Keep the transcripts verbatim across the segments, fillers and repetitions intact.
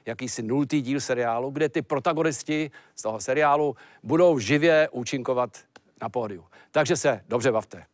jakýsi nultý díl seriálu, kde ty protagonisti z toho seriálu budou živě účinkovat na pódiu. Takže se dobře bavte.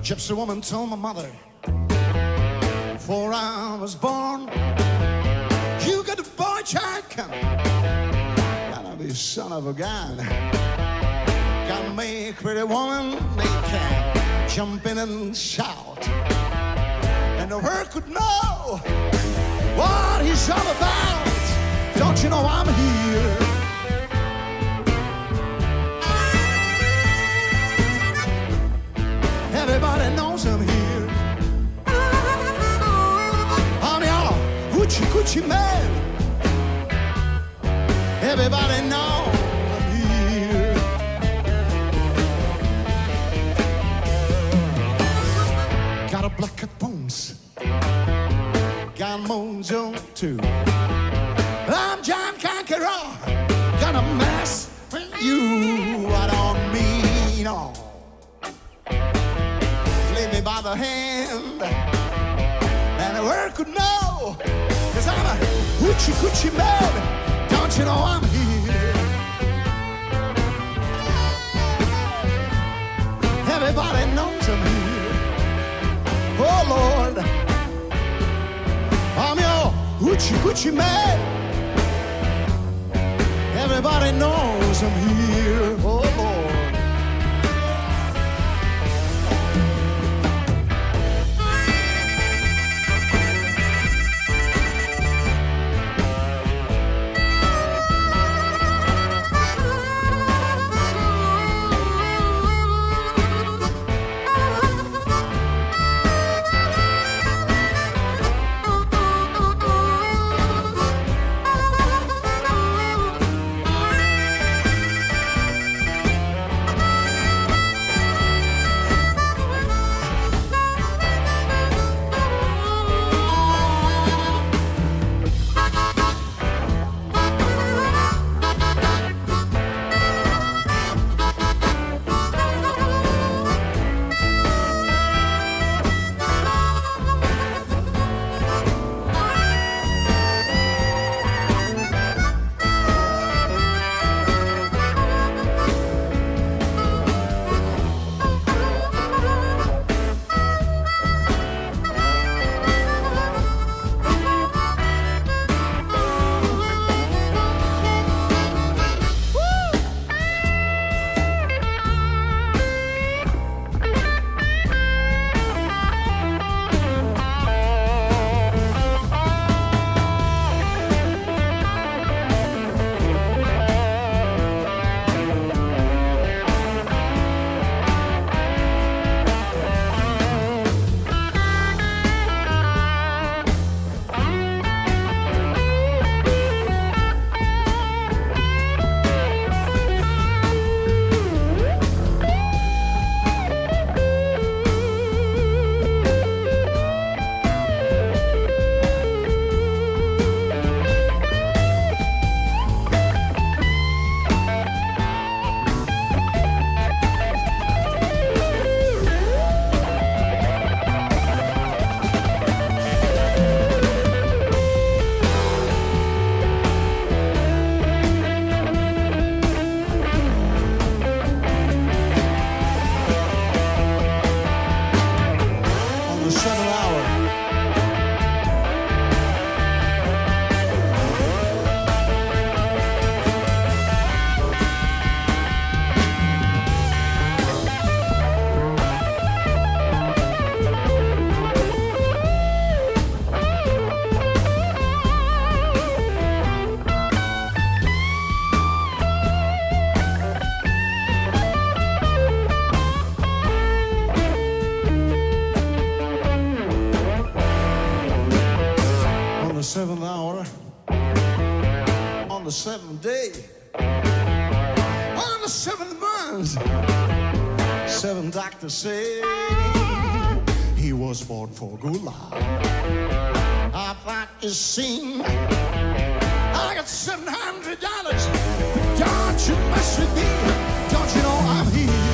gypsy woman told my mother, before I was born, you got a boy child coming. Gotta be son of a gun. Gotta make pretty woman, they can jump in and shout. And the world could know what he's all about. Don't you know I'm here? Everybody knows I'm here. I'm your hoochie coochie man. Everybody knows I'm here. Got a black cat bones, got mojo too. I'm John Conqueror, gonna mess with you. I don't mean no. Lead me by the hand, and the world could know, 'cause I'm a hoochie coochie man. Don't you know I'm here? Everybody knows I'm here. Oh Lord, I'm your hoochie coochie man. Everybody knows I'm here. Oh Lord. Seventh hour, on the seventh day, on the seventh month, seven doctors say he was born for good luck. I thought you seen, I got seven hundred dollars, but don't you mess with me, don't you know I'm here?